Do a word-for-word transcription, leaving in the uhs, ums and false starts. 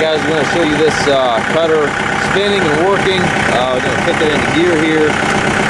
guys, we're going to show you this uh, cutter spinning and working. Uh, we're going to kick it into gear here.